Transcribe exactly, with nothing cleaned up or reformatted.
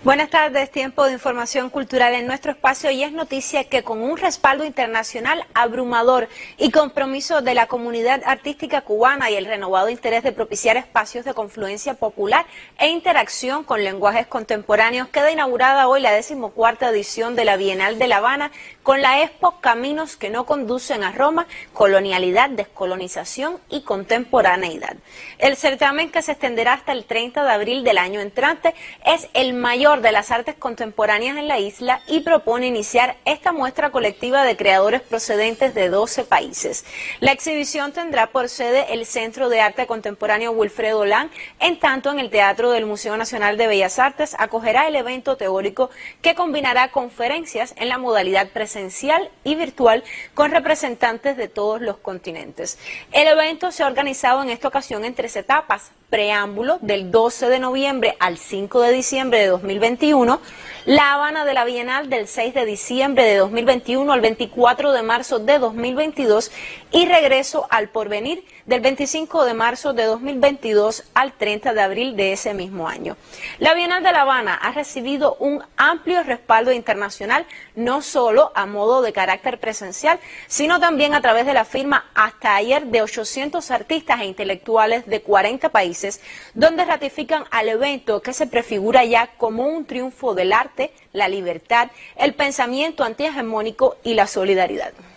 Buenas tardes, tiempo de información cultural en nuestro espacio y es noticia que con un respaldo internacional abrumador y compromiso de la comunidad artística cubana y el renovado interés de propiciar espacios de confluencia popular e interacción con lenguajes contemporáneos, queda inaugurada hoy la decimocuarta edición de la Bienal de La Habana con la expo Caminos que no conducen a Roma, colonialidad, descolonización y contemporaneidad. El certamen, que se extenderá hasta el treinta de abril del año entrante, es el mayor de las artes contemporáneas en la isla y propone iniciar esta muestra colectiva de creadores procedentes de doce países. La exhibición tendrá por sede el Centro de Arte Contemporáneo Wilfredo Lang, en tanto en el Teatro del Museo Nacional de Bellas Artes acogerá el evento teórico que combinará conferencias en la modalidad presencial y virtual con representantes de todos los continentes. El evento se ha organizado en esta ocasión en tres etapas: preámbulo del doce de noviembre al cinco de diciembre de dos mil veintiuno, La Habana de la Bienal del seis de diciembre de dos mil veintiuno al veinticuatro de marzo de dos mil veintidós y regreso al porvenir del veinticinco de marzo de dos mil veintidós al treinta de abril de ese mismo año. La Bienal de La Habana ha recibido un amplio respaldo internacional, no solo a modo de carácter presencial, sino también a través de la firma hasta ayer de ochocientos artistas e intelectuales de cuarenta países, donde ratifican al evento que se prefigura ya como un triunfo del arte, la libertad, el pensamiento antihegemónico y la solidaridad.